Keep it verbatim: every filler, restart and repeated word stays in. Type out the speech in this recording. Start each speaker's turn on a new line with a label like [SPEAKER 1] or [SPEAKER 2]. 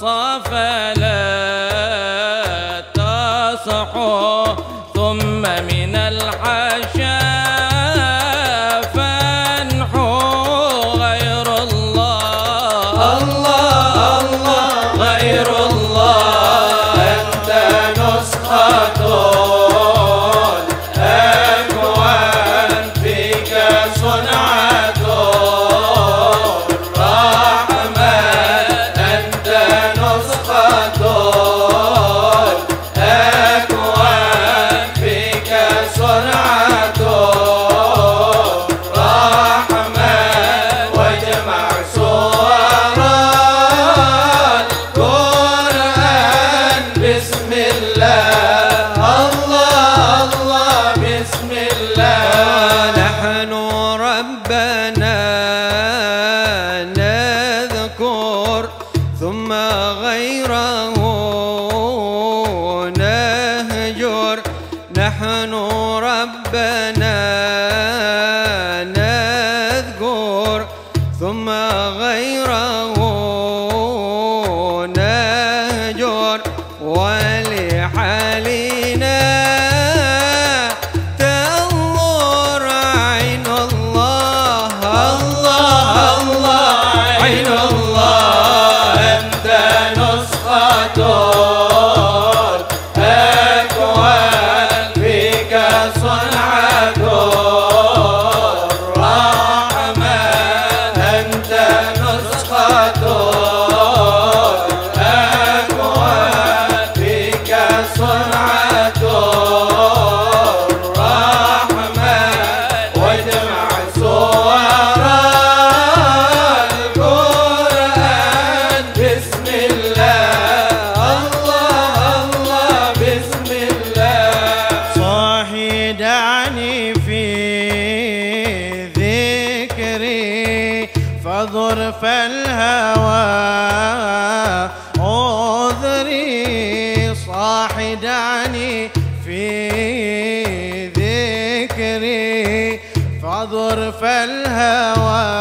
[SPEAKER 1] صافلت تصحو ثم من الحشا فانحو غير الله الله الله غير الله أنت نسخة الأكوان فيك صنعة الرحمن أنت نسخة الأكوان فيك صنعة الرحمن واجمع صور القرآن بسم الله الله الله بسم الله
[SPEAKER 2] نحن ربنا نذكر ثم غيره نهجر نحن ربنا نذكر ثم غيره نهجر ولحالنا تنظر عين الله الله الله
[SPEAKER 1] عين الله أنت نسخة الأكوان فيك صنعة الرحمن أنت نسخة الأكوان فيك صنعة الرحمن واجمع صور القرآن بسم الله الله الله بسم الله
[SPEAKER 2] صاحي دعني في ذكري فاضر فالهوى عذري صاحي دعني في ذكري فاضر فالهوى